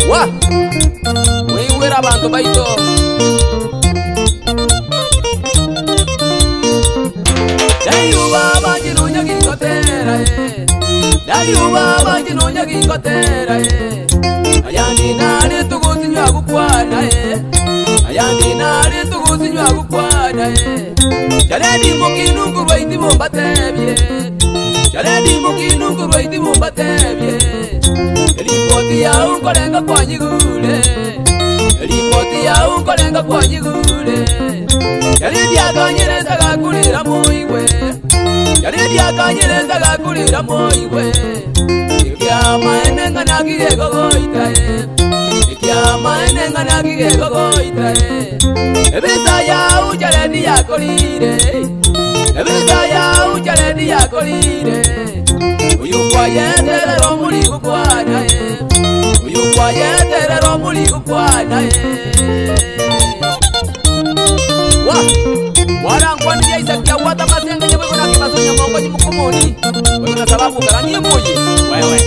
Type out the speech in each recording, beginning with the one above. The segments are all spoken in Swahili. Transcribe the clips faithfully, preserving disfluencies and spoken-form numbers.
Wa Wiwira abantu baito Dai ubaba jinunya gikotera e Dai ubaba jinunya gikotera e Ayandi nani tugusinywa gukwana e Ayandi nani tugusinywa gukwana e Jaledi mukinu kurwaiti mumbatebye Jaledi mukinu kurwaiti mumbatebye Ripoti ya unkolenga kwa nyigule Ripoti ya unkolenga kwa nyigule Jaledi akanyereza gakulira moiwe Jaledi akanyereza gakulira moiwe Ikiama enenga nagige gogoita e Ikiama enenga nagige gogoita e Ebisa ya ujaledi ya kolire Ebisa ya ujaledi ya kolire Uyukwa yendere romuli kukwana e Uyukwa yendere romuli kukwana e Wa Wala nkwani ya isakia wata masenga nye wego na kimasonya mongo jimukumuni Wego na sababu karani ya moji Wewe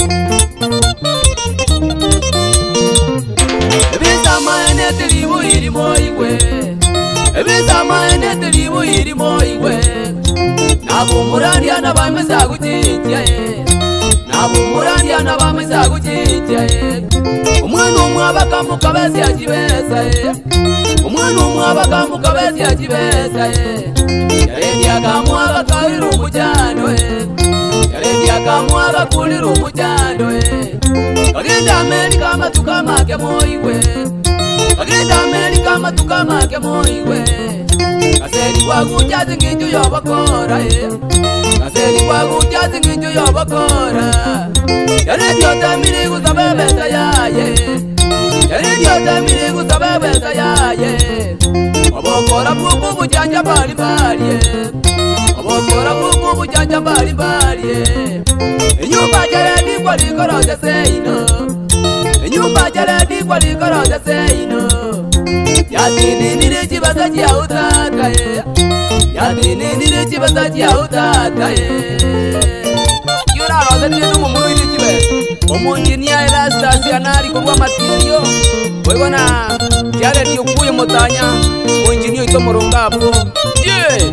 Ebisa maene tilimu iri moiwe Ebisa maene tilimu iri moiwe Nabumurandia na bamesa kuchitia e Nabumurandia na bamesa kuchitia e Umwana umwabaka mukabezi ya jibesa e Umwana umwabaka mukabezi ya jibesa e Yaredi akamwaga kawiru umujano e Yaredi akamwaga kuliru umujano e Kagenda Amerika matuka make moiwe Kagenda Amerika matuka make moiwe Kaseri wakujazi nginju yobakora e Kaseri wakujazi nginju yobakora Yaredi otamiri kusabebeza yaye Yaredi otamiri kusabebeza yaye Obokora buku bujanja bali bali e Obokora buku bujanja bali bali e Inyumba jaredi kwa likoroja seino Inyumba jaredi kwa likoroja seino Yadini nire chibasa chia utata e Yadini nire chibasa chia utata e Yura roza nire numu muru ili chibe Omonjinia elasta sianari kuwa matirio Wego na Jare ni ukuye motanya Omonjinio ito morongapo Yeah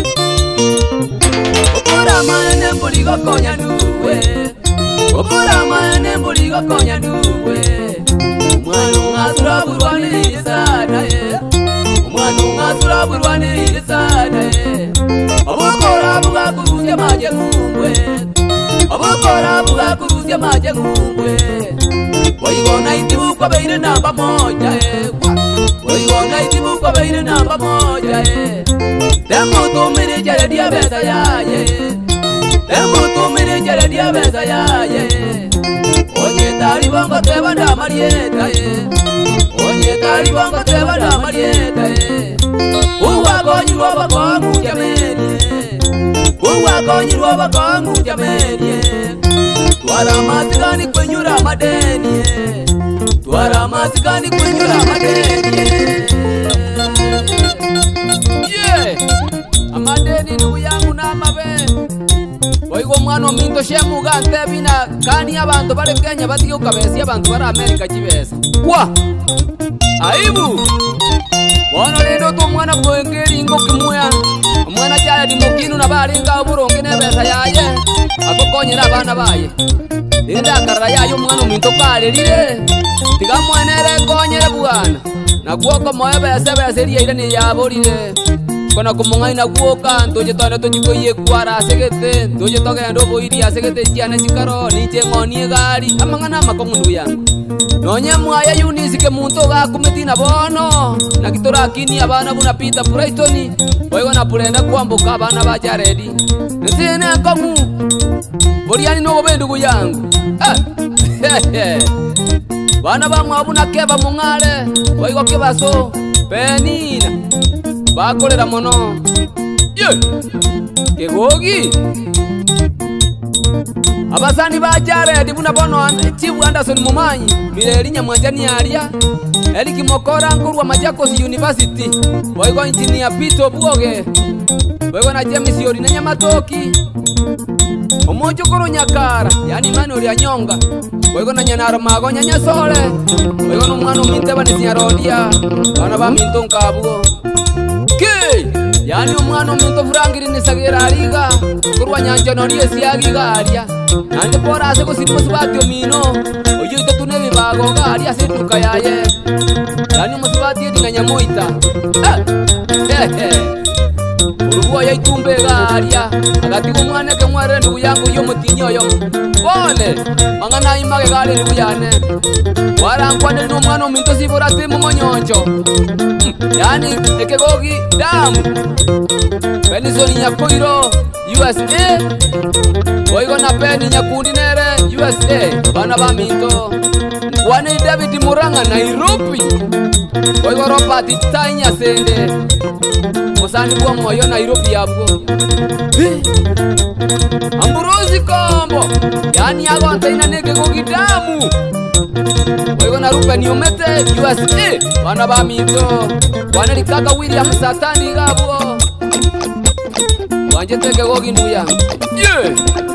Obura maene mbuligo konya nuwe Obura maene mbuligo konya nuwe Umwana ungasura burwanirire sana e Umwana ungasura burwanirire sana e Obukora buga kurusya maje ngumwe Obukora buga kurusya maje ngumwe Waigona itibu kwa beire namba moja e Waigona itibu kwa beire namba moja e Demo tumire jere dia beza yaye Demo tumire jere dia beza yaye Oye tari bongo teba na marieta e Oye tari bongo teba na marieta e Uwa konyi roba kongu jameni e Uwa konyi roba kongu jameni e Tuara masikani kwenyura madeni e Tuara masikani kwenyura madeni e Yeah Amadeni ndugu yangu na mabe Oigo mwana minto shemu gante bina Kani abantu bale Kenya batiyo kabesi abantu bale Amerika jibesa Kwa Aibu Bono lindo tu mwana kuengeri ingo kimuya Mwana chale di mukinu na bali nga uburongi nebesa yaye Akokonye na bana baye Linda akarra yayo mwana minto kale lile Tiga mwenere konyere buwana Na kuoko moe bese bese liye ile ni yaborire Kona kumunga ina kuoka Ntoje toane tojiko iye kuara segete Ntoje toge ndobo iri ya segete Chiane chikaro niche ngoni gari Amangana makongundu yangu Nonye mwaya yunisike muntu ga kumetina bono Na kitora kini abana buna pita puraitoni Oigo na purenda kuambuka abana ba Jaredi Nesine kongu Boriani nogo bendugu yangu Eh Bana ba mwabuna keba mungale Oigo kebaso Penina Bakolera mono Yeah Kegogi Abasani ba Jaredi buna bono Chibu Anderson Mumanyi Mireli Nyamwanjani alia Eli Kimokora Nkurwa Machakos University Waigo engineer Pito Buoge Waigo na James Yori na Nyamatoki Omojo Koro Nyakara Yani mani uli anyonga Oigo na nyanaro mago nyanya sole. Oigo no mwana minte banisinya rodia. Bana ba minto nkabugo. Ke! Yani umwana minto frangiri ni sagira ariga. Kurwa nyanja no rie siagi garia. Nande pora se ko sirmo subati omino. Oyo ito tune bibago garia se tuka yaye. Yani musubati di nyanyamoita. Eh! Eh! Uruwa ya itumbe garia agati umwana ke mware ndugu yangu yo mutinyo yo bone mangana image gale ndugu yane warangwa ne no mwana minto sibora timu monyonjo yani ekegogi damu Benison nyakoiro U S A oigo na peni nyakundi nere U S A bana ba minto wane David Muranga Nairobi oigo Robert Tanya sende Musani kwa moyo Nairobi yabwo Amburozi kombo yani yago antaina nege gogidamu Oigo na Ruben Yomete U S A bana ba minto wane likaka William Satani gabwo Wanje tege gogi nduya yeah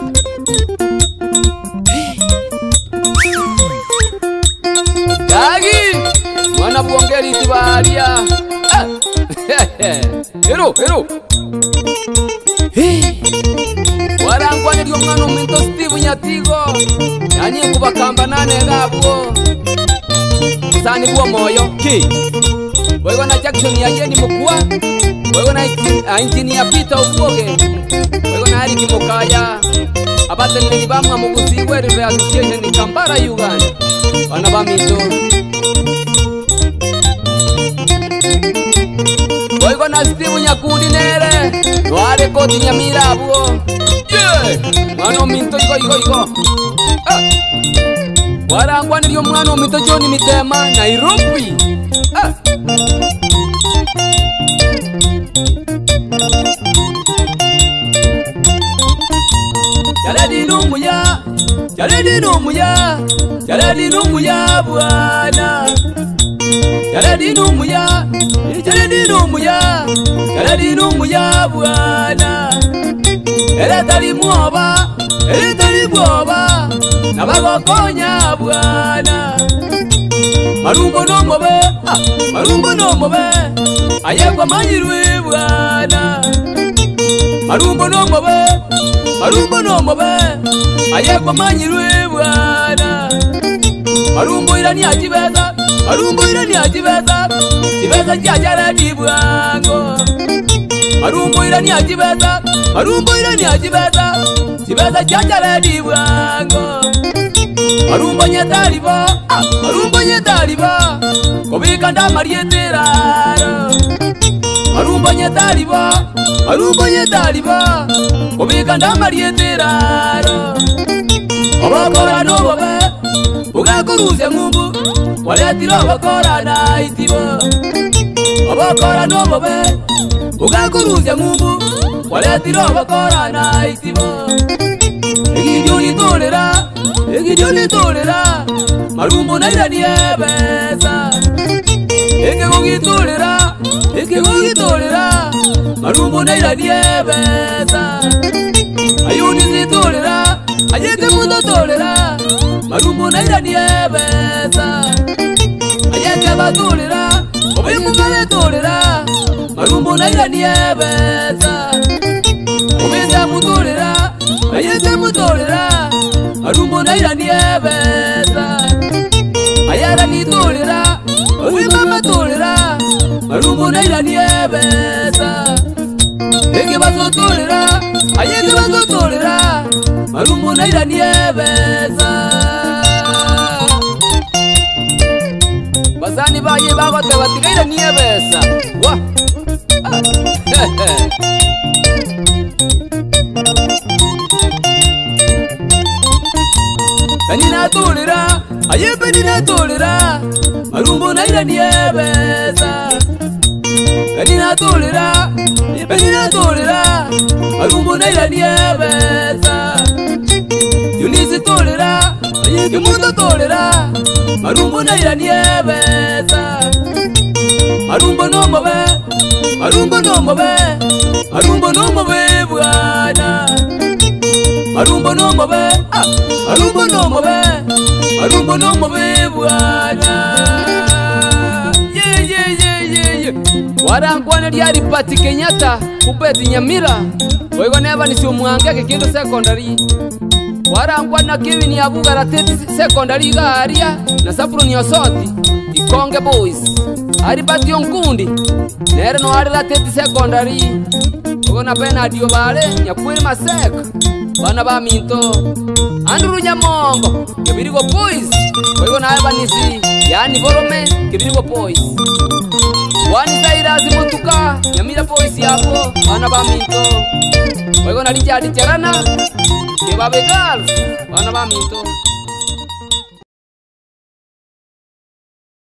Dagi wana buongeri tibaria Hero, hero. Warangwa ndio mwana minto Steve Nyatigo. Yani kubakamba nane gabo. Sani kwa moyo. Ki. Wewe na Jackson ya Jeni mkua. Wewe na engineer Peter Uboge. Wewe na Ari Mukaya. Abate ni bamwa mugusi wewe association ni Kampala Uganda. Bana ba minto. Oigo na Steve Nyakundi nere Nware koti nyamira abuo Yeah Mwano minto igo igo igo ah. Warangwa nilio mwano minto Johnny Mitema Nairobi ah. Jaledi numuya Jaledi numuya Jaledi numuya bwana Jaledi numuya Jaledi numuya Jaledi numuya bwana Ele tali muoba Ele tali muoba Nabagokonya bwana Marumbo no mobe ah, Marumbo no mobe Ayekwa manyirwe bwana Marumbo no mobe Marumbo no mobe Ayekwa manyirwe bwana Marumbo irani ajibeza Marumbo irani ajibeza Tibeza jajara dibwango Marumbo irani ajibeza Marumbo irani ajibeza Tibeza jajara dibwango Marumbo nyetaliba ah, Marumbo nyetaliba Kobika ndamarieteraro Marumbo nyetaliba Marumbo nyetaliba Kobika ndamarieteraro Obakora no bobe Ugakuruze ngumbu Waletiro bakora na itibo Obakora no bobe Ugakuruze ngumbu Waletiro bakora na itibo Egidio ni tolera Egidio ni tolera Marumbo na ira niebeza Ege gogi tolera Ege gogi tolera Marumbo na ira niebeza Ayuni si tolera Ayeke mundo tolera Marumbo na ira niebeza Ayeke batolera Obimu kale tolera Marumbo na ira niebeza Obisa mutolera Ayeke mutolera Marumbo na ira niebeza Ayara ni tolera Obima tolera Marumbo na ira niebeza Ege baso tolera Ayeke baso tolera Marumbo na ira niebeza Basani baye bagote batigaira niebeza Wa ah. Benina tolera Aye benina tolera Marumbo na ira niebeza Benina tolera Benina tolera Marumbo na ira niebeza Yunisi tolera Ayeke mundo tolera Marumbo na ira niebeza Marumbo no mobe Marumbo no mobe Marumbo no mobe bwana Marumbo no mobe ah, Marumbo no mobe warangwana lyari Pati Kenyatta kubeti Nyamira oigo neba nisi omwangeke kindu secondary warangwana Kevin Abugara teti secondary garia na Sabroni Osoti Ikonge boys ari Pati Onkundi nere no ari la teti secondary oigo na Bernard Obale Nyakwiri Maseka bana ba Minto Andrew Nyamongo Kebirigo boys oigo na eba nisi yani Borome Kebirigo boys Wani Zairazi Motuka Nyamira boys yapo bana ba Minto oigo na Richard Cherana Kebabe girls bana ba Minto